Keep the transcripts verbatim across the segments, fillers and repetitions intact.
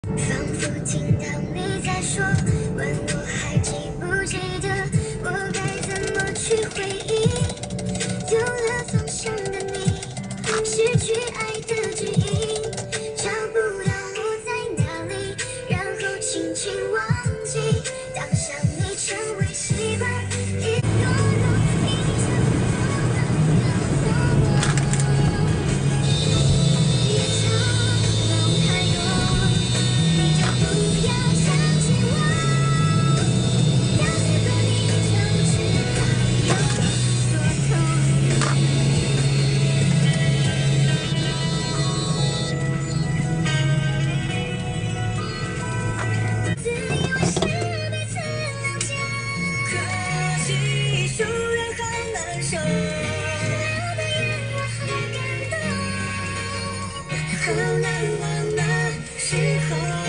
仿佛听到你在说，问我还记不记得，我该怎么去回忆？丢了方向的你，失去爱的指引，找不到我在哪里，然后轻轻忘记，当想你成为习惯，一懦弱，你就不能要做我，越长梦太多。 你就不要想起我，要是和你就知道有多痛。自以为是彼此了解，可惜熟人很难受。那的夜我很感动，好难忘那时候。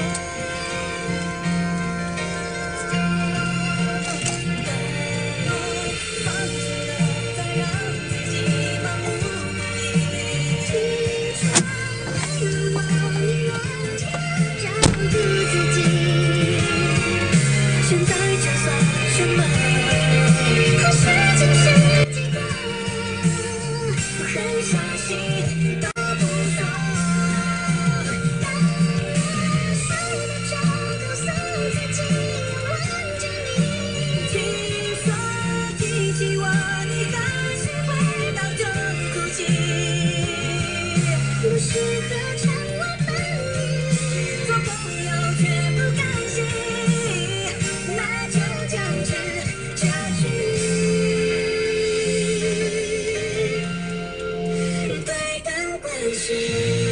不适合成为伴侣，做朋友却不甘心，那就僵持下去。对等关系。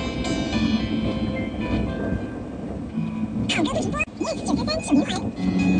好的，主播，你简单单小明牌。